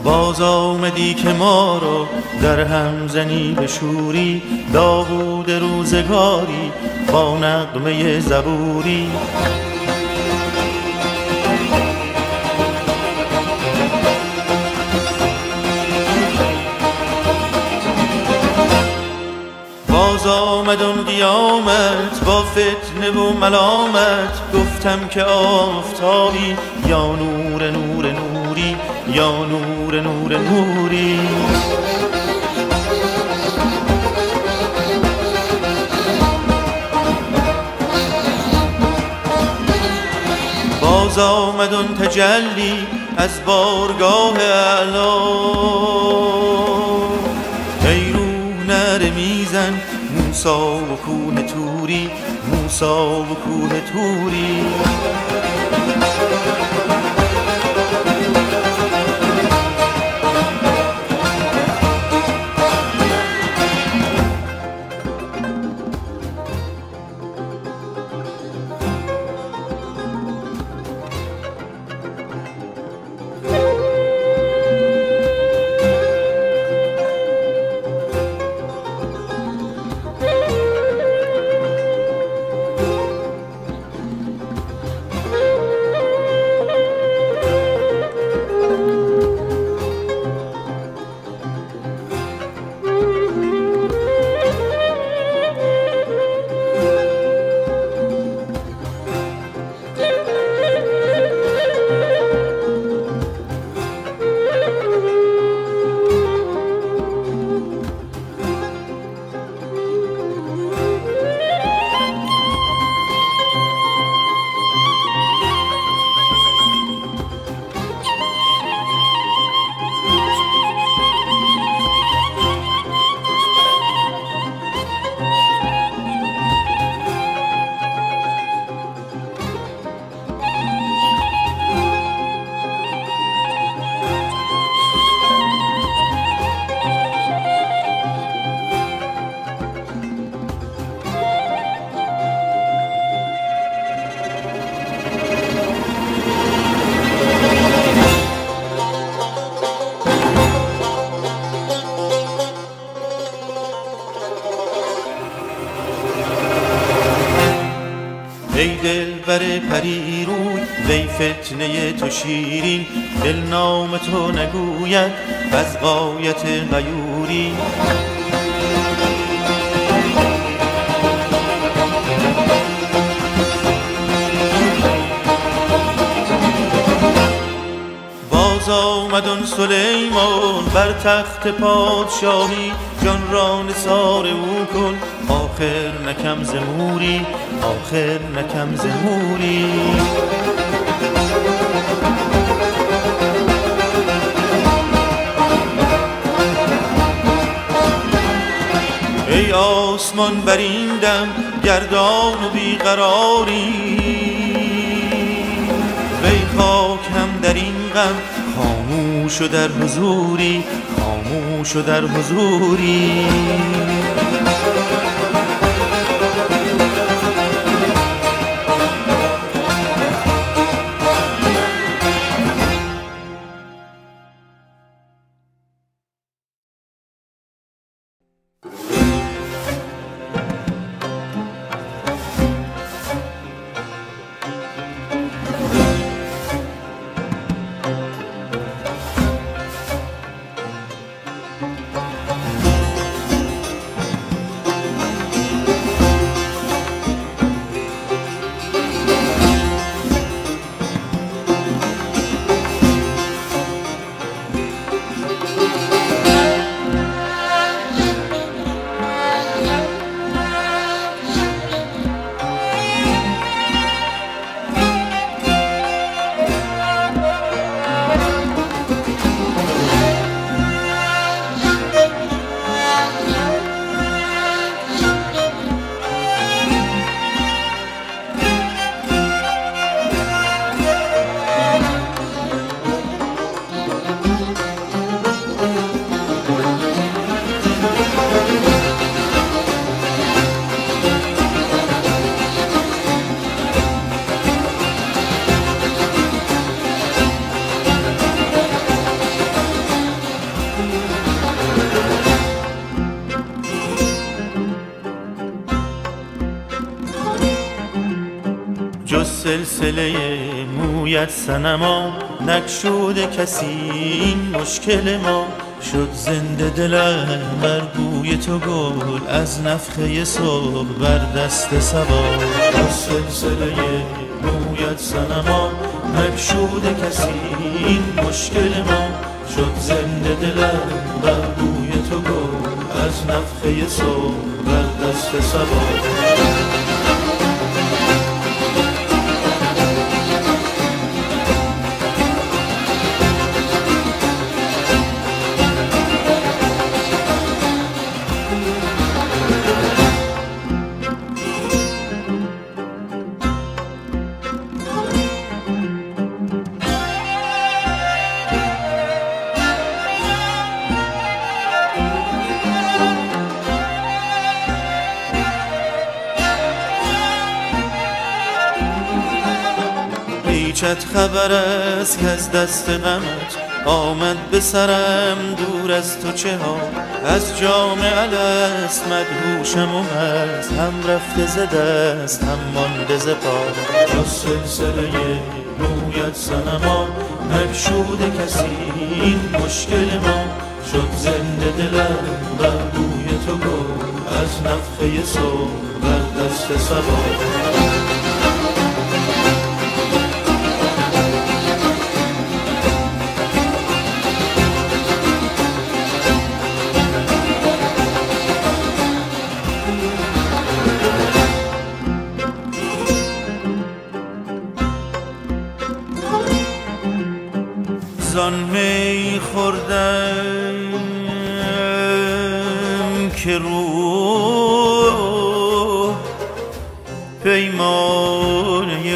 باز آمدی که ما را در هم زنی به شوری، داوود روزگاری با نغمه زبوری. باز آمد آن قیامت با فتنه و ملامت، گفتم که آفتابی یا نور نور نوری، یا نور نور نوری. باز آمد آن تجلی از بارگاه اعلی، ای روح نره میزن موسی و کوه توری، موسی و کوه توری. ای دلبر پری روی وی فتنه تو شیرین، دل نام تو نگوید از غایت غیوری. باز آمد آن سلیمان بر تخت پادشاهی، جان را نثار او کن آخر نکم ز موری، آخر نکم ز موری. ای آسمان بر این دم گردان و بیقراری، وی خاک هم در این غم خاموش و در حضوری، خاموش و در حضوری. سلسله مویت صنما نگشوده کسی این مشکل ما شد زنده دلم بر بوی تو گل از نفخه صبح بر دست صبا سلسله مویت صنما نگشوده کسی این مشکل ما شد زنده دلم بر بوی تو گل از نفخه صبح بر دست صبا هیچت خبر است که از دست غمت آمد به سرم دور از تو چه ها از جام الست مدهوشم و مست هم رفته ز دست هم مانده ز پا با سلسله مویت صنما نگشوده کسی این مشکل ما شد زنده دلم بر بوی تو گل از نفخه صبح بر دست صبا زان می خوردم که روح پیمانه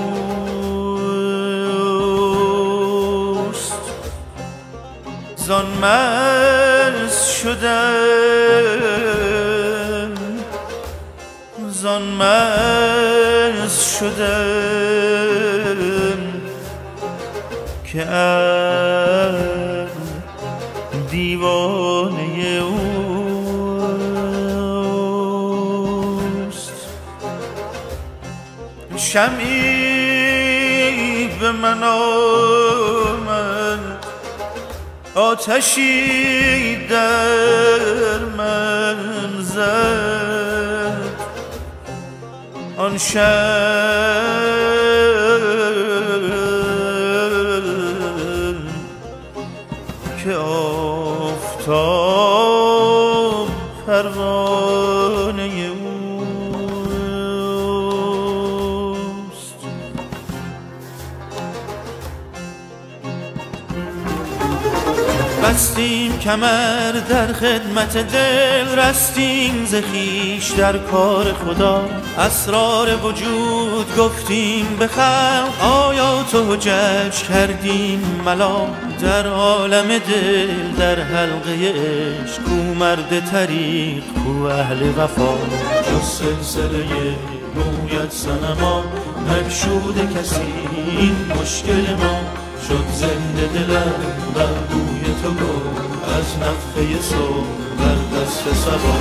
اوست زان مست شدم زان مست شدم که دیوانه اوست شمعی به من آمد آتشی در من زد آن که آفتاب پروانه اوست بستیم کمر در خدمت دل رستیم ز خویش در کار خدا اسرار وجود گفتیم به خلق آیات و حجج کردیم ملا در عالم دل در حلقه عشق کو مرد طریق کو اهل وفا جز سلسله مویت صنما نگشوده کسی این مشکل ما شد زنده دلم بر بوی تو گل از نفخه صبح بر دست صبا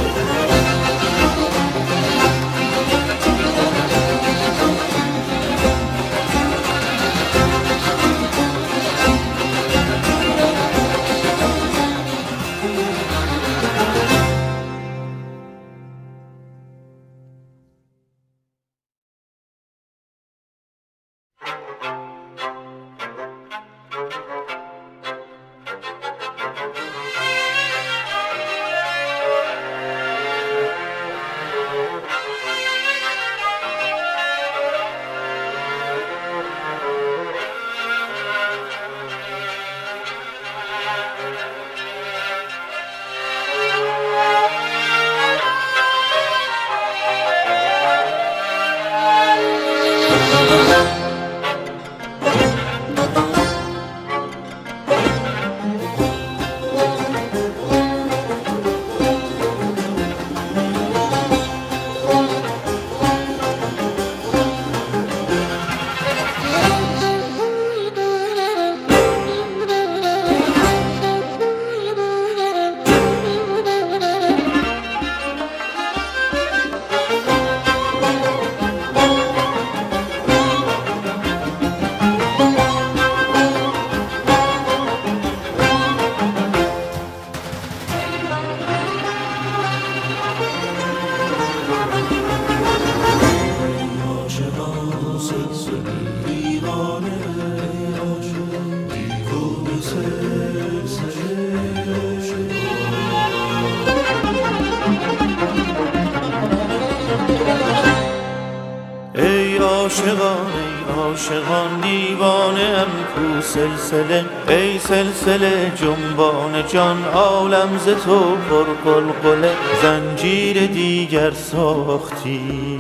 عاشقان دیوانه ام کو سلسله، ای سلسله جنبان جان عالم ز تو پر قلقله، زنجیر دیگر ساختی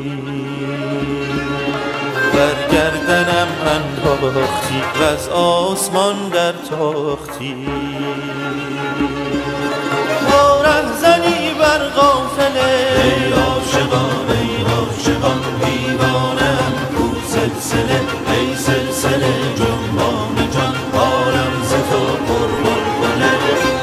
برگردنم انداختی و از آسمان در تاختی. با رهزنی بر قافله، ای عاشقان دیوانم کو سلسله، ای سلسله جنبان جان عالم ز تو پر قلقله.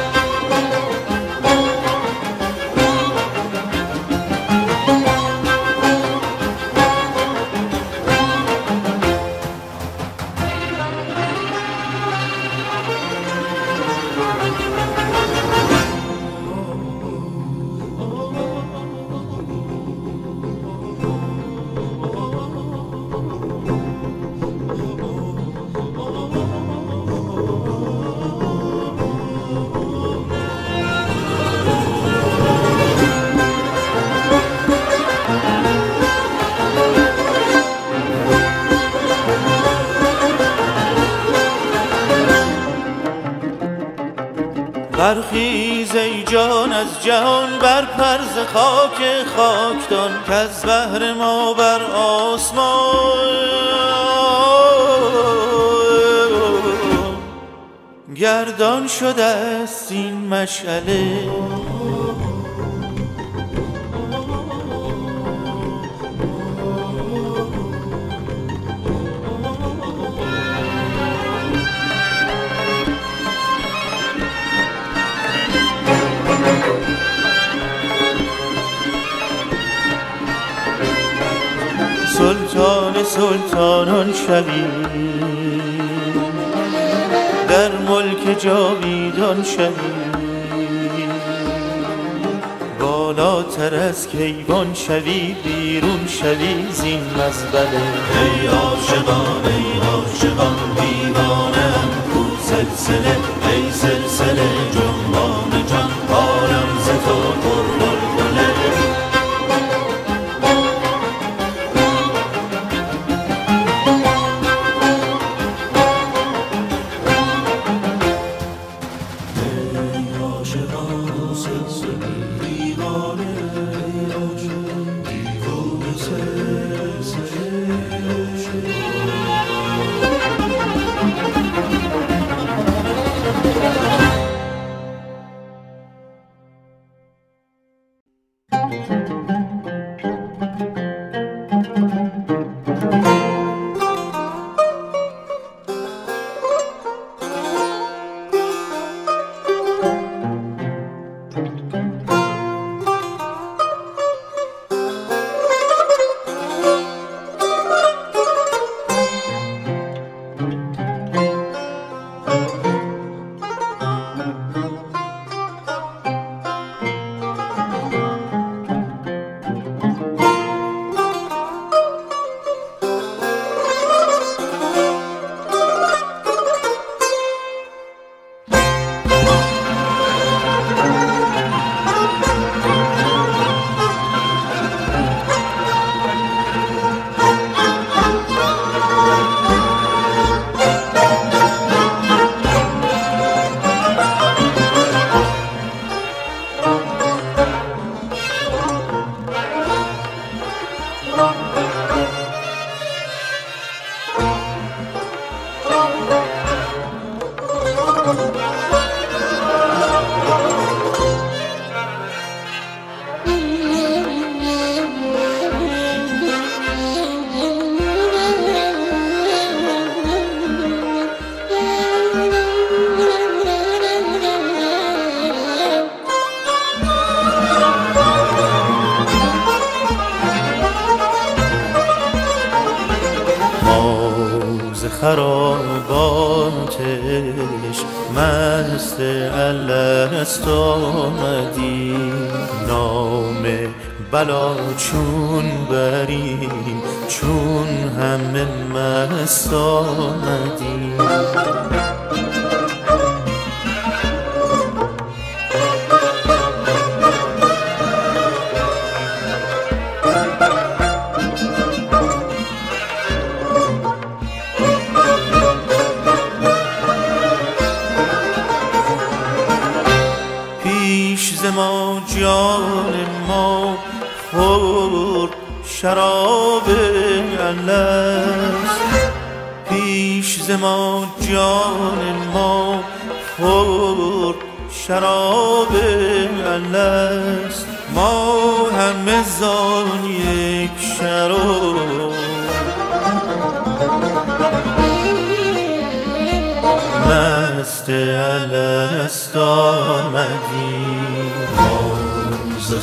برخیز ای جان از جهان بر پرز خاک خاکدان، که از بحر ما بر آسمان گردان شده است این مشعله. سلطان سلطانان شوی در ملک جاویدان شوی، بالاتر از کیوان شوی بیرون شوی زین مزبله. ای عاشقان دیوانم کو سلسله، ای سلسله جنبان جان عالم ز تو پر قلقله. خراباتش مست الست آمدی، نام بلا چون بریم چون همه مست آمدی. ز ما جان ما خورد شراب الست، پیش ز ما جان ما خورد شراب الست. ما همه زان یک شراب مست الست آمدیم. ما ز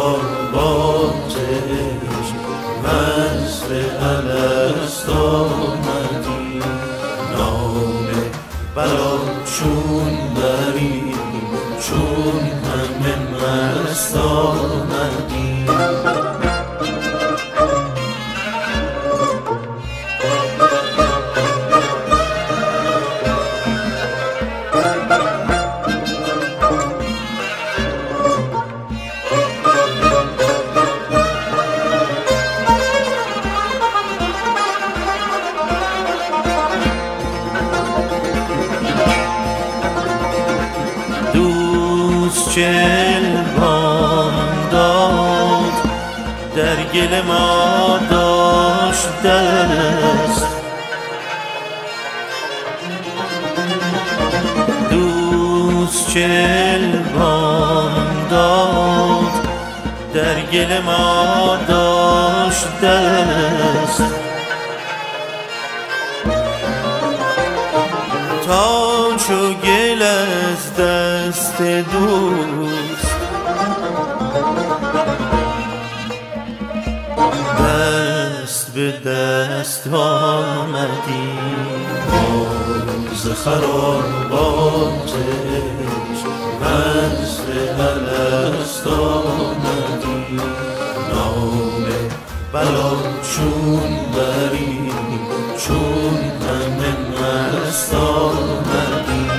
خراباتش مست الست آمدیم. نام بلا چون بریم چون همه مست آمدیم. جلوان داد در گل ما داشت دست. دوست جلوان داد در گل ما داشت دست. تا چو گل از دست دوست دست به دست آمدیم. باز خراباتش مست الست آمدیم. نام بلا چون بریم چون همه مست آمدیم.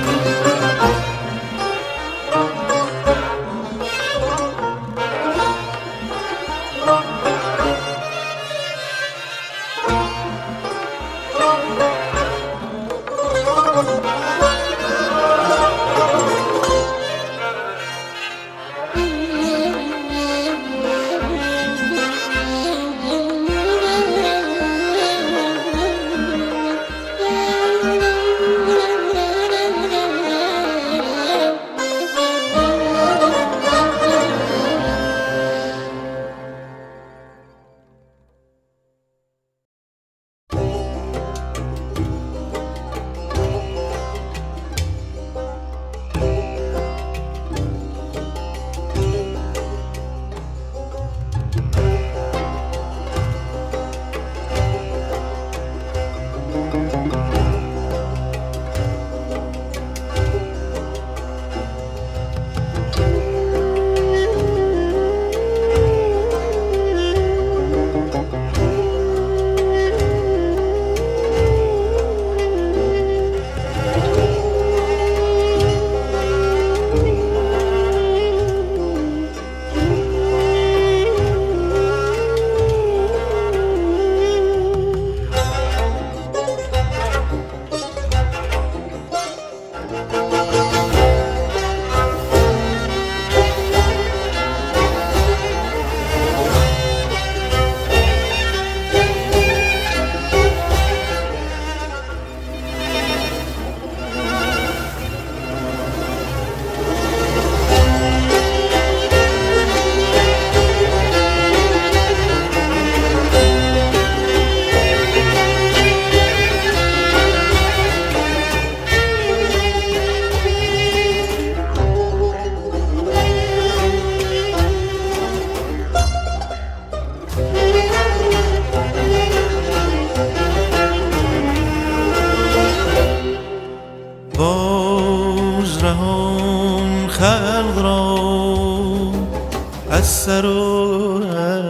از سر و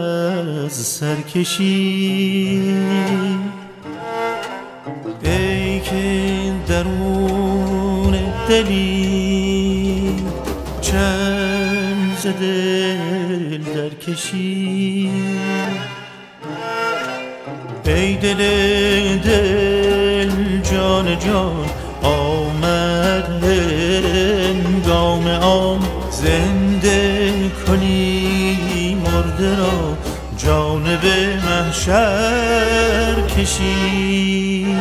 از سرکشی، ای که درون دلی چند ز دل درکشی. ای دل دل جان جان، آمد هنگام عام ز زنده کنی مرده را جانب محشر کشی.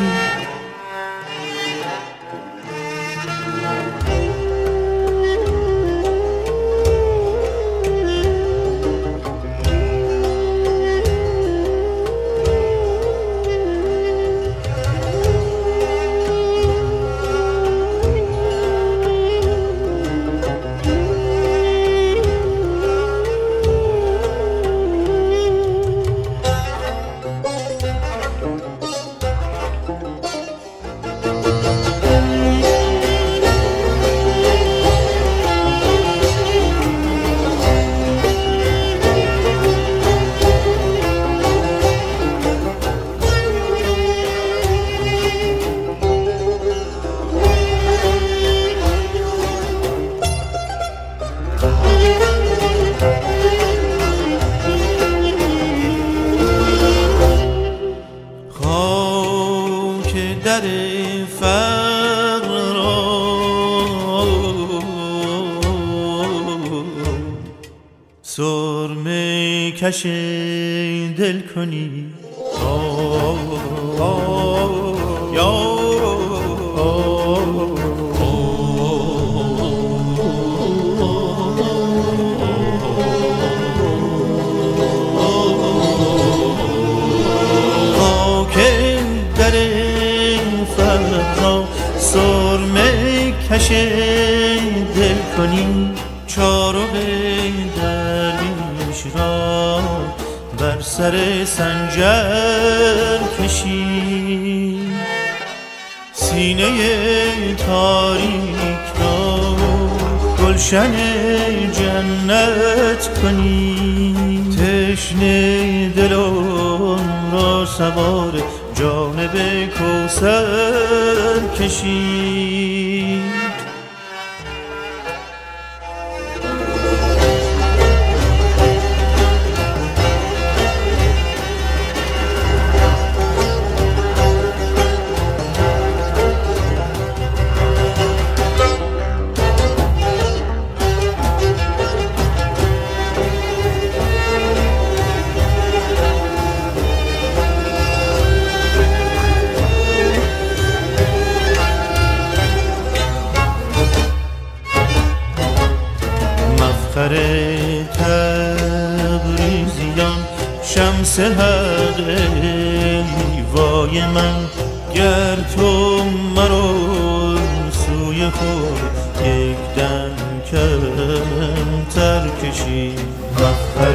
در فقر را سرمه کش دل کنی. سرمه کش دل کنی. چارق درویش را بر سر سنجر کشی. سینه تاریک را گلشن جنت کنی. تشنه دلان را سوار جانب کوثر کشی. مفخر تبریزیان شمس حق وای من، گر تو مرا سوی خود یک دم کمتر کشی. مفخر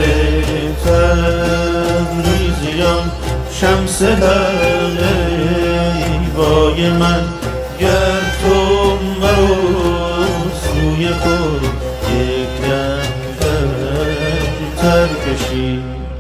تبریزیان شمس حق وای من، گر تو مرا سوی خود یک دم کمتر کشی.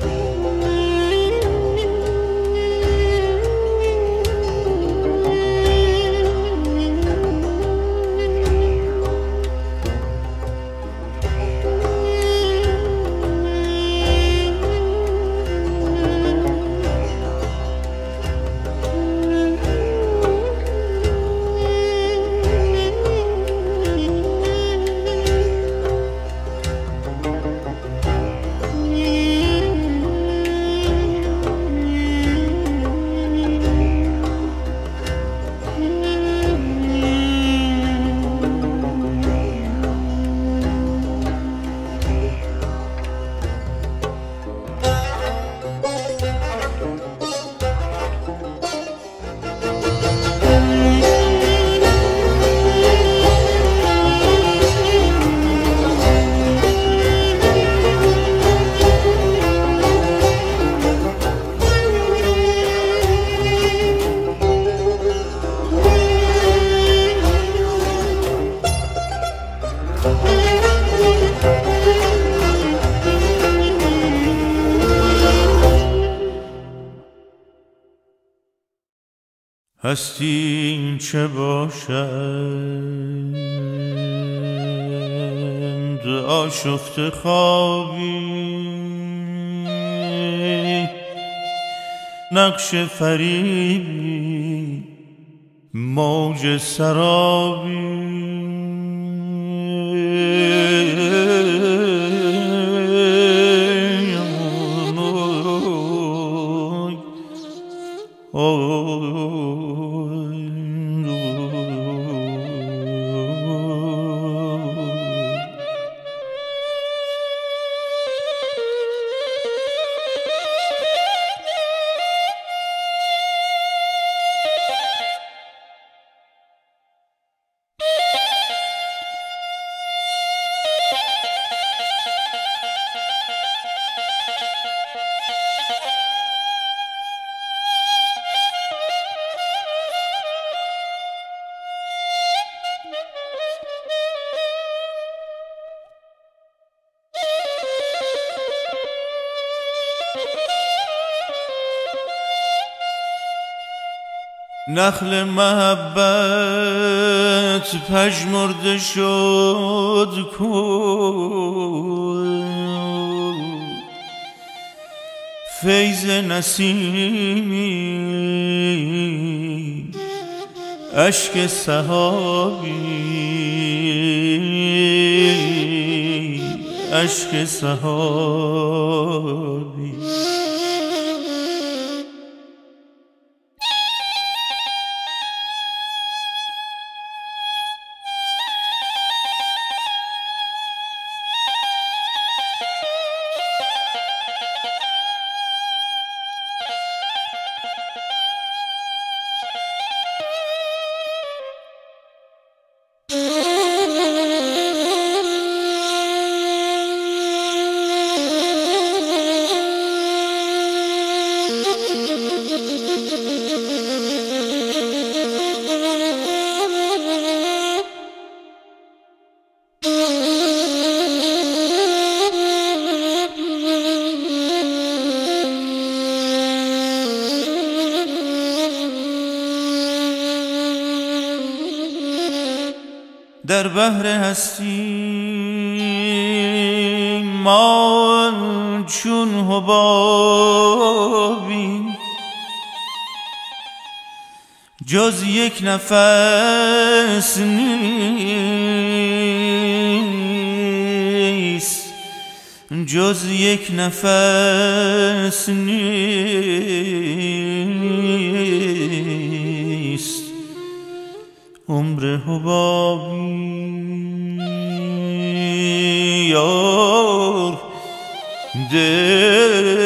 هستی چه باشند آشفته خوابی، نقش فریبی موج سرابی. نخل محبت پژمرده شد کو فیض نسیمی اشک سحابی اشک سحابی در بحر هستی ما چون حبابی جز یک نفس نیست جز یک نفس نیست عمر حبابی یار دل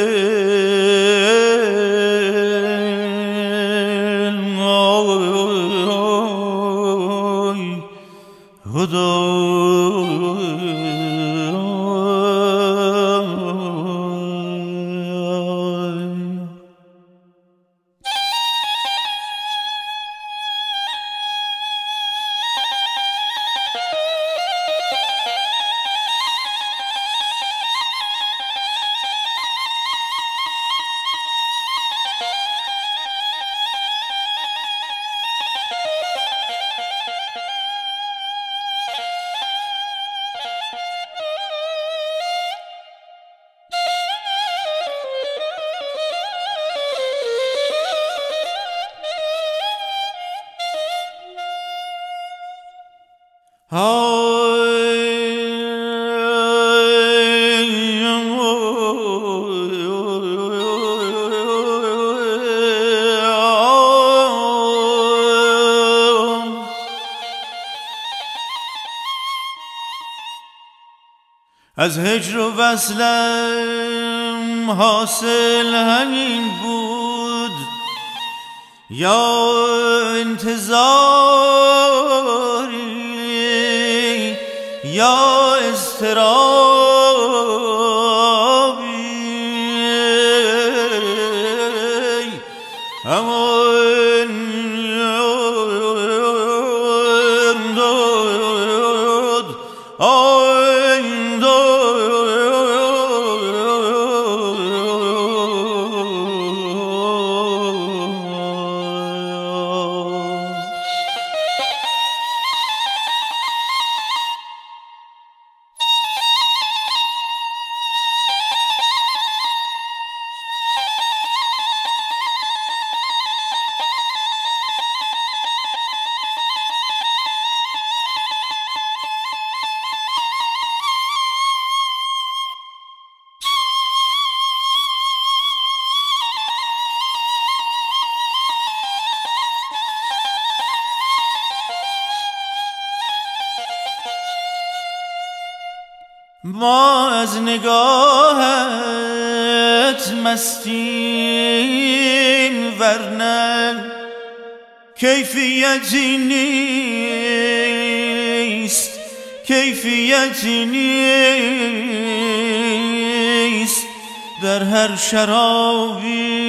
آی خدا از هجر و وصلم حاصل همین بود یا انتظاری یا اضطرابی اما ما از نگاهت مستیم ورنه کیفیتی نیست کیفیتی نیست در هر شرابی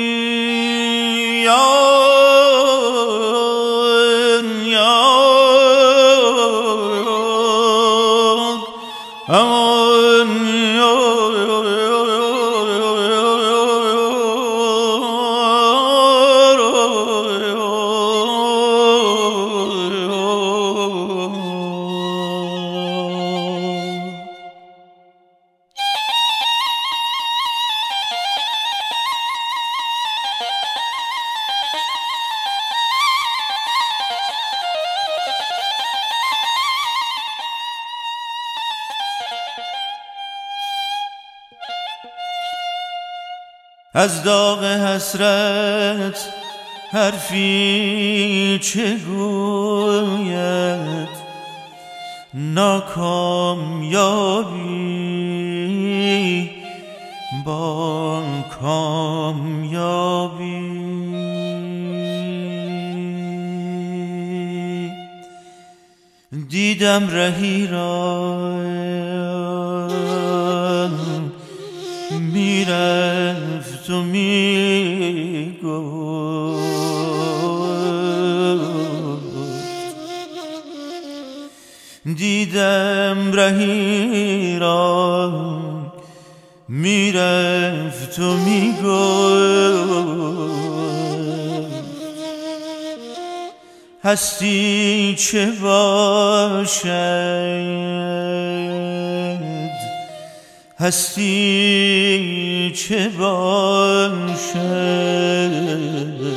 از داغ حسرت حرفی چه گوید، ناکامیابی با کامیابی. دیدم رهی را میرفت و میگفت، دیدم رهی را میرفت و میگفت، هستی چه باشد، هستی چه باشد،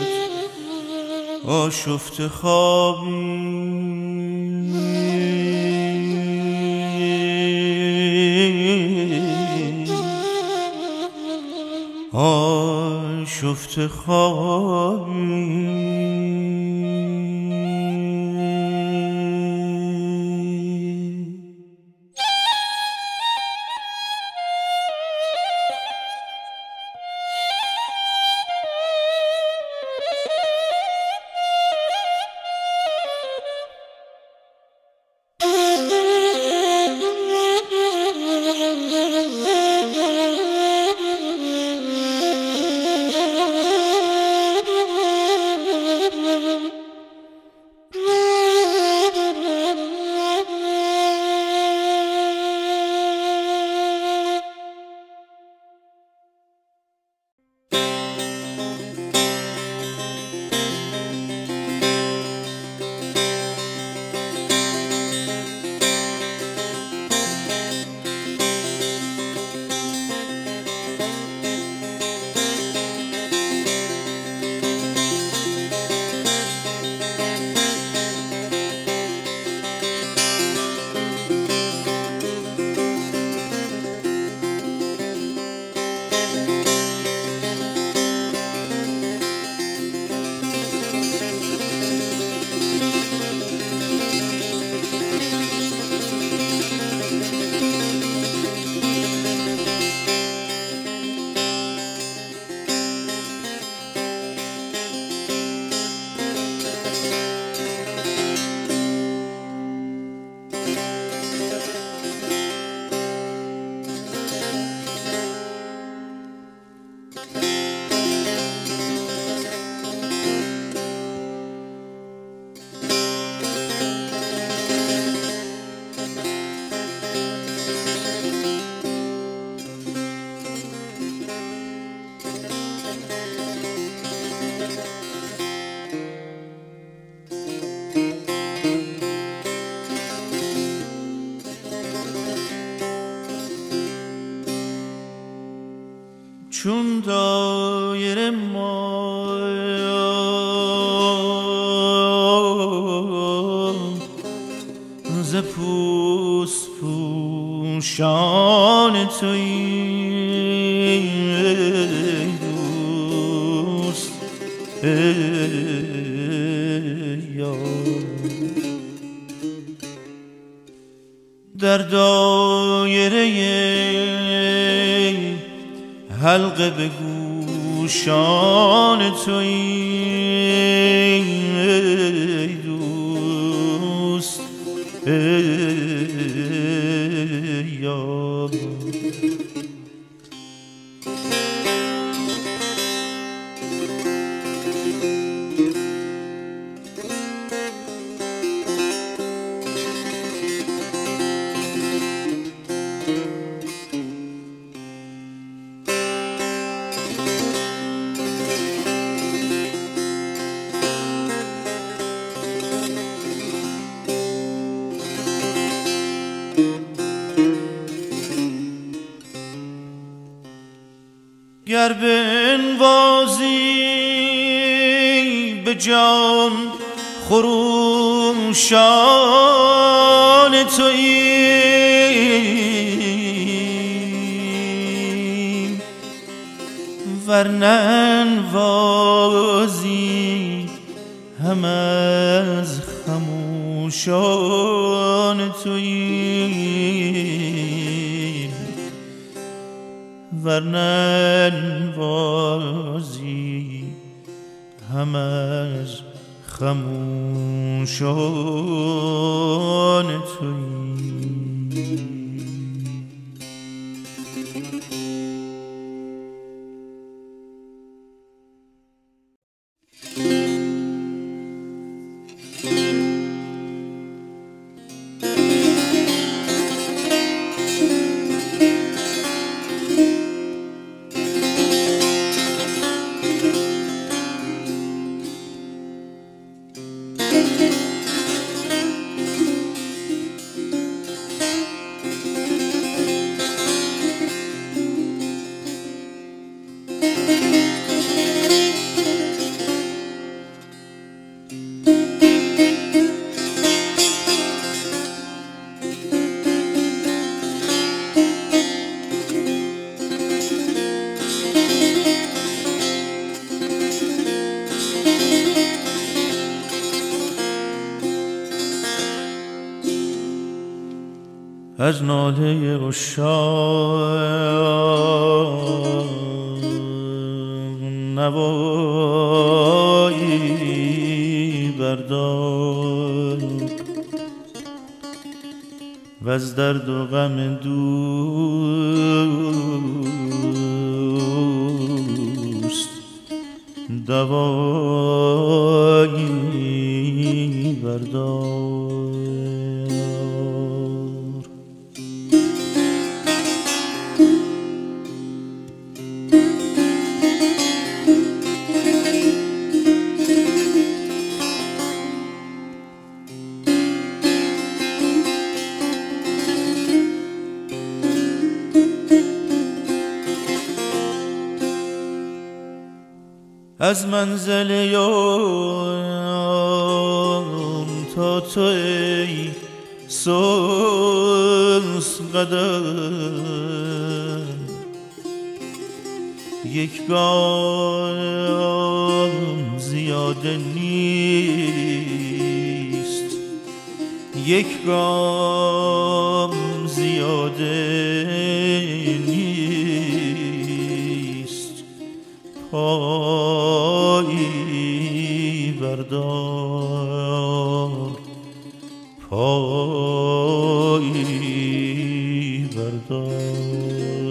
آشفته خوابی آشفته خوابی. چون دایره ما ز پوست پوشان تویی دوست در دایره حلقه به گوشان تویی دوست یار. گر بنوازی به جان خروشان تویی ورننوازی هم از خموشان تویی، ورننوازی هم از خموشان تویی. از ناله عشاق نوایی بردار و از درد و غم دوست دوایی بردار. از منزل یام تا تو ای سوز قدم، یک گام زیاده نیست، یک گام زیاده نیست. پایی بردار، پایی بردار.